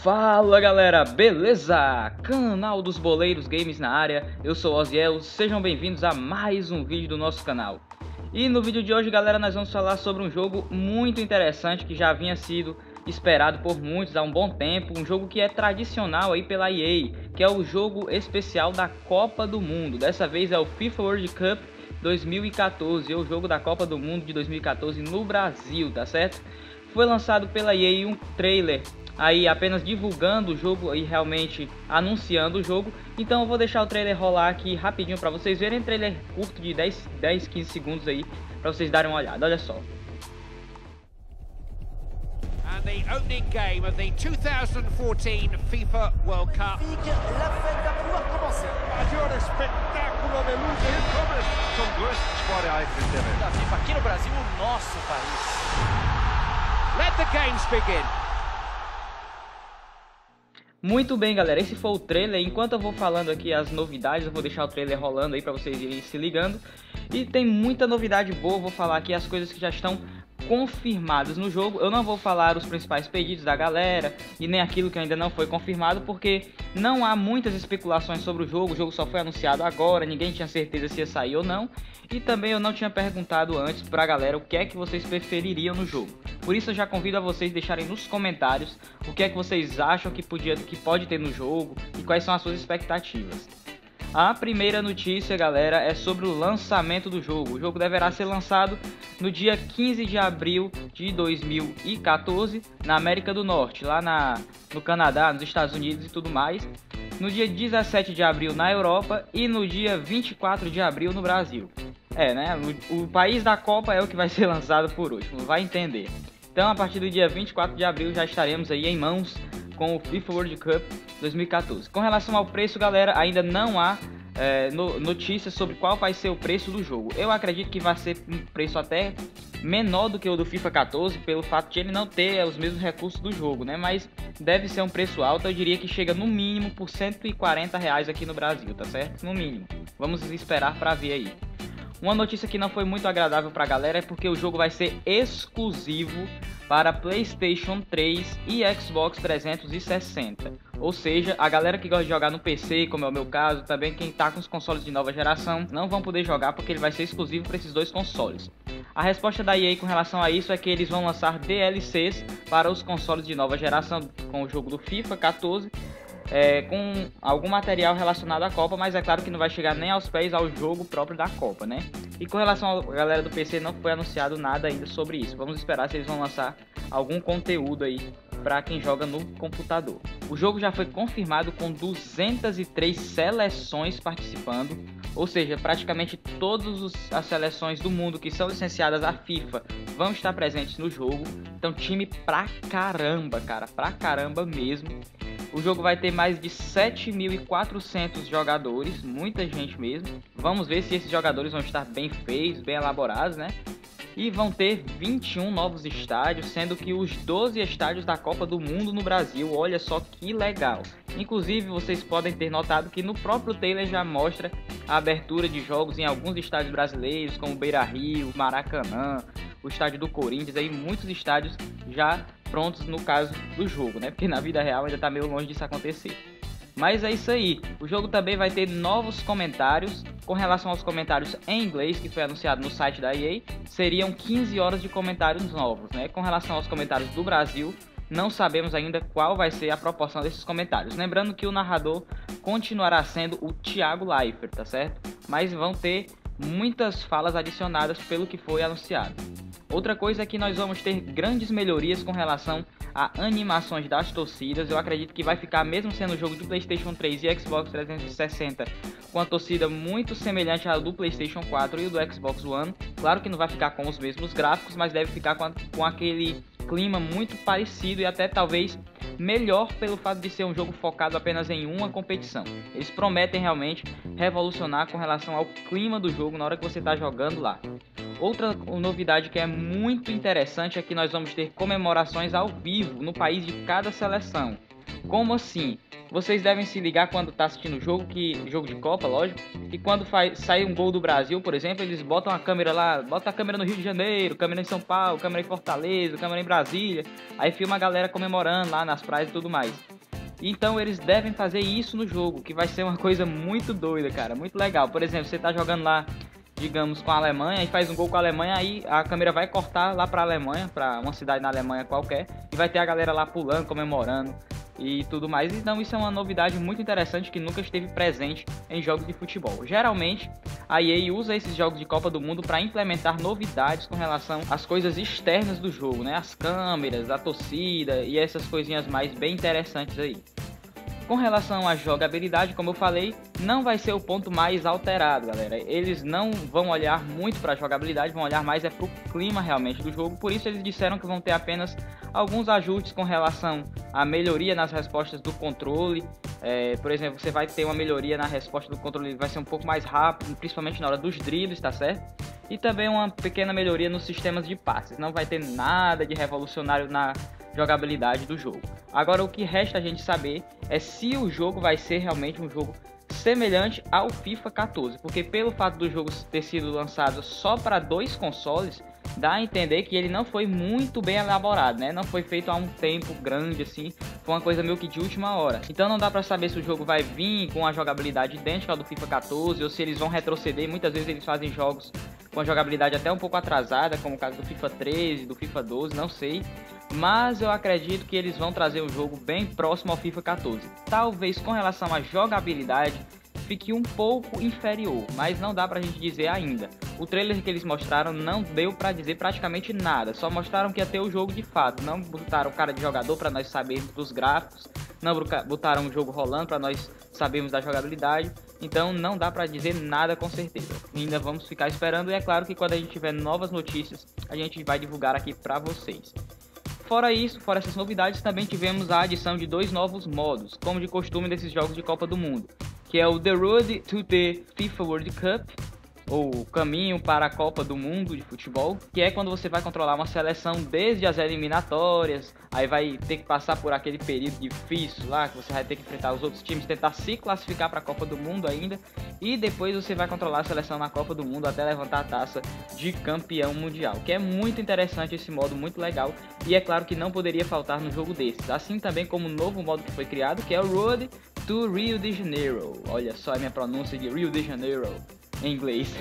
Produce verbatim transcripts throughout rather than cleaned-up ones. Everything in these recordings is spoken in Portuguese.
Fala galera, beleza? Canal dos Boleiros Games na área, eu sou Oziel, sejam bem-vindos a mais um vídeo do nosso canal. E no vídeo de hoje, galera, nós vamos falar sobre um jogo muito interessante que já havia sido esperado por muitos há um bom tempo, um jogo que é tradicional aí pela E A, que é o jogo especial da Copa do Mundo. Dessa vez é o FIFA World Cup dois mil e quatorze, é o jogo da Copa do Mundo de dois mil e quatorze no Brasil, tá certo? Foi lançado pela E A um trailer aí apenas divulgando o jogo e realmente anunciando o jogo. Então eu vou deixar o trailer rolar aqui rapidinho para vocês verem, um trailer curto de dez, dez, quinze segundos aí para vocês darem uma olhada. Olha só. And the opening game of the two thousand fourteen FIFA World Cup. La fête va pouvoir commencer. Maior espetáculo de luz e câmeras. São dois esporeais Da FIFA aqui no Brasil, o nosso país. Let the games begin. Muito bem, galera, esse foi o trailer. Enquanto eu vou falando aqui as novidades, eu vou deixar o trailer rolando aí para vocês irem se ligando. E tem muita novidade boa, vou falar aqui as coisas que já estão confirmadas no jogo. Eu não vou falar os principais pedidos da galera e nem aquilo que ainda não foi confirmado, porque não há muitas especulações sobre o jogo. O jogo só foi anunciado agora, ninguém tinha certeza se ia sair ou não. E também eu não tinha perguntado antes pra galera o que é que vocês prefeririam no jogo. Por isso eu já convido a vocês deixarem nos comentários o que é que vocês acham que, podia, que pode ter no jogo e quais são as suas expectativas. A primeira notícia, galera, é sobre o lançamento do jogo. O jogo deverá ser lançado no dia quinze de abril de dois mil e quatorze na América do Norte, lá na, no Canadá, nos Estados Unidos e tudo mais. No dia dezessete de abril na Europa e no dia vinte e quatro de abril no Brasil. É, né? O, o país da Copa é o que vai ser lançado por último, vai entender. Então, a partir do dia vinte e quatro de abril já estaremos aí em mãos com o FIFA World Cup dois mil e quatorze. Com relação ao preço, galera, ainda não há é, no, notícias sobre qual vai ser o preço do jogo. Eu acredito que vai ser um preço até menor do que o do FIFA quatorze, pelo fato de ele não ter é, os mesmos recursos do jogo, né? Mas deve ser um preço alto, eu diria que chega no mínimo por cento e quarenta reais aqui no Brasil, tá certo? No mínimo. Vamos esperar para ver aí. Uma notícia que não foi muito agradável para a galera é porque o jogo vai ser exclusivo para PlayStation três e Xbox trezentos e sessenta. Ou seja, a galera que gosta de jogar no P C, como é o meu caso, também quem está com os consoles de nova geração, não vão poder jogar porque ele vai ser exclusivo para esses dois consoles. A resposta da E A com relação a isso é que eles vão lançar D L Cs para os consoles de nova geração com o jogo do FIFA quatorze. É, com algum material relacionado à Copa, mas é claro que não vai chegar nem aos pés ao jogo próprio da Copa, né? E com relação à galera do P C, não foi anunciado nada ainda sobre isso. Vamos esperar se eles vão lançar algum conteúdo aí para quem joga no computador. O jogo já foi confirmado com duzentas e três seleções participando, ou seja, praticamente todas as seleções do mundo que são licenciadas à FIFA vão estar presentes no jogo. Então, time pra caramba, cara, pra caramba mesmo. O jogo vai ter mais de sete mil e quatrocentos jogadores, muita gente mesmo. Vamos ver se esses jogadores vão estar bem feitos, bem elaborados, né? E vão ter vinte e um novos estádios, sendo que os doze estádios da Copa do Mundo no Brasil. Olha só que legal. Inclusive, vocês podem ter notado que no próprio trailer já mostra a abertura de jogos em alguns estádios brasileiros, como Beira-Rio, Maracanã, o estádio do Corinthians, aí muitos estádios já prontos no caso do jogo, né? Porque na vida real ainda tá meio longe disso acontecer. Mas é isso aí. O jogo também vai ter novos comentários. Com relação aos comentários em inglês, que foi anunciado no site da E A, seriam quinze horas de comentários novos, né? Com relação aos comentários do Brasil, não sabemos ainda qual vai ser a proporção desses comentários. Lembrando que o narrador continuará sendo o Thiago Leifert, tá certo? Mas vão ter muitas falas adicionadas pelo que foi anunciado. Outra coisa é que nós vamos ter grandes melhorias com relação a animações das torcidas. Eu acredito que vai ficar, mesmo sendo um jogo de PlayStation três e Xbox trezentos e sessenta, com a torcida muito semelhante à do PlayStation quatro e do Xbox One. Claro que não vai ficar com os mesmos gráficos, mas deve ficar com, a, com aquele clima muito parecido e até talvez melhor pelo fato de ser um jogo focado apenas em uma competição. Eles prometem realmente revolucionar com relação ao clima do jogo na hora que você está jogando lá. Outra novidade que é muito interessante é que nós vamos ter comemorações ao vivo no país de cada seleção. Como assim? Vocês devem se ligar quando está assistindo o jogo, que jogo de Copa, lógico, e quando faz, sai um gol do Brasil, por exemplo, eles botam a câmera lá, botam a câmera no Rio de Janeiro, câmera em São Paulo, câmera em Fortaleza, câmera em Brasília, aí filma a galera comemorando lá nas praias e tudo mais. Então eles devem fazer isso no jogo, que vai ser uma coisa muito doida, cara, muito legal. Por exemplo, você tá jogando lá, digamos, com a Alemanha e faz um gol com a Alemanha, aí a câmera vai cortar lá pra Alemanha, pra uma cidade na Alemanha qualquer, e vai ter a galera lá pulando, comemorando e tudo mais. Então isso é uma novidade muito interessante que nunca esteve presente em jogos de futebol. Geralmente a E A usa esses jogos de Copa do Mundo para implementar novidades com relação às coisas externas do jogo, né? As câmeras, a torcida e essas coisinhas mais bem interessantes aí. Com relação à jogabilidade, como eu falei, não vai ser o ponto mais alterado, galera. Eles não vão olhar muito para a jogabilidade, vão olhar mais é para o clima realmente do jogo. Por isso eles disseram que vão ter apenas alguns ajustes com relação à melhoria nas respostas do controle. É, por exemplo, você vai ter uma melhoria na resposta do controle, vai ser um pouco mais rápido, principalmente na hora dos dribles, tá certo? E também uma pequena melhoria nos sistemas de passes. Não vai ter nada de revolucionário na jogabilidade do jogo. Agora o que resta a gente saber é se o jogo vai ser realmente um jogo semelhante ao FIFA quatorze, porque pelo fato do jogo ter sido lançado só para dois consoles, dá a entender que ele não foi muito bem elaborado, né? Não foi feito há um tempo grande assim, foi uma coisa meio que de última hora. Então não dá para saber se o jogo vai vir com a jogabilidade idêntica ao do FIFA quatorze ou se eles vão retroceder. Muitas vezes eles fazem jogos com a jogabilidade até um pouco atrasada, como o caso do FIFA treze, do FIFA doze, não sei. Mas eu acredito que eles vão trazer um jogo bem próximo ao FIFA quatorze. Talvez com relação à jogabilidade fique um pouco inferior, mas não dá pra gente dizer ainda. O trailer que eles mostraram não deu pra dizer praticamente nada, só mostraram que ia ter o jogo de fato. Não botaram o cara de jogador pra nós sabermos dos gráficos, não botaram o jogo rolando pra nós sabermos da jogabilidade. Então não dá pra dizer nada com certeza. Ainda vamos ficar esperando e é claro que quando a gente tiver novas notícias, a gente vai divulgar aqui pra vocês. Fora isso, fora essas novidades, também tivemos a adição de dois novos modos, como de costume desses jogos de Copa do Mundo, que é o The Road to the FIFA World Cup, ou Caminho para a Copa do Mundo de Futebol, que é quando você vai controlar uma seleção desde as eliminatórias, aí vai ter que passar por aquele período difícil lá, que você vai ter que enfrentar os outros times, tentar se classificar para a Copa do Mundo ainda, e depois você vai controlar a seleção na Copa do Mundo até levantar a taça de campeão mundial, que é muito interessante esse modo, muito legal, e é claro que não poderia faltar no jogo desses, assim também como o novo modo que foi criado, que é o Road to Rio de Janeiro. Olha só a minha pronúncia de Rio de Janeiro em inglês.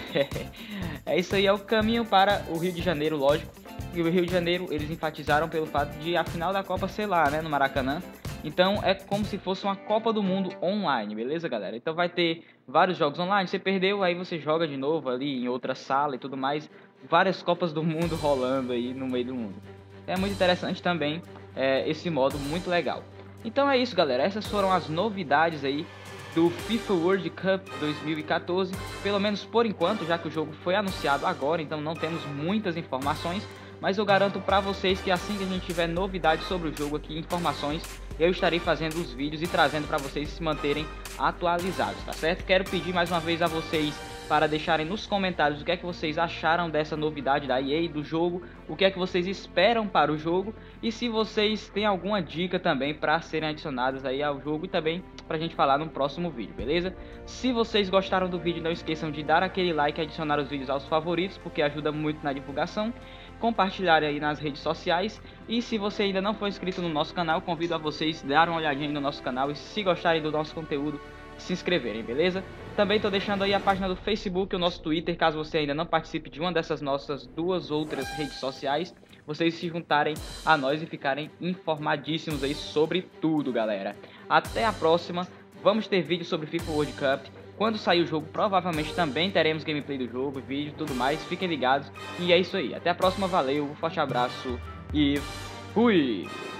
É isso aí, é o caminho para o Rio de Janeiro, lógico. E o Rio de Janeiro eles enfatizaram pelo fato de a final da Copa ser lá, né, no Maracanã. Então é como se fosse uma Copa do Mundo online, beleza, galera? Então vai ter vários jogos online, você perdeu, aí você joga de novo ali em outra sala e tudo mais. Várias Copas do Mundo rolando aí no meio do mundo. É muito interessante também é, esse modo, muito legal. Então é isso, galera, essas foram as novidades aí do FIFA World Cup dois mil e quatorze, pelo menos por enquanto, já que o jogo foi anunciado agora, então não temos muitas informações, mas eu garanto para vocês que assim que a gente tiver novidades sobre o jogo aqui, informações, eu estarei fazendo os vídeos e trazendo para vocês se manterem atualizados, tá certo? Quero pedir mais uma vez a vocês para deixarem nos comentários o que é que vocês acharam dessa novidade da E A, do jogo, o que é que vocês esperam para o jogo e se vocês têm alguma dica também para serem adicionadas aí ao jogo e também para a gente falar no próximo vídeo, beleza? Se vocês gostaram do vídeo, não esqueçam de dar aquele like e adicionar os vídeos aos favoritos, porque ajuda muito na divulgação, compartilhar aí nas redes sociais e se você ainda não for inscrito no nosso canal, convido a vocês a dar uma olhadinha no nosso canal e se gostarem do nosso conteúdo, se inscreverem, beleza? Também tô deixando aí a página do Facebook, o nosso Twitter, caso você ainda não participe de uma dessas nossas duas outras redes sociais, vocês se juntarem a nós e ficarem informadíssimos aí sobre tudo, galera. Até a próxima, vamos ter vídeo sobre FIFA World Cup, quando sair o jogo provavelmente também teremos gameplay do jogo, vídeo e tudo mais, fiquem ligados e é isso aí. Até a próxima, valeu, um forte abraço e fui!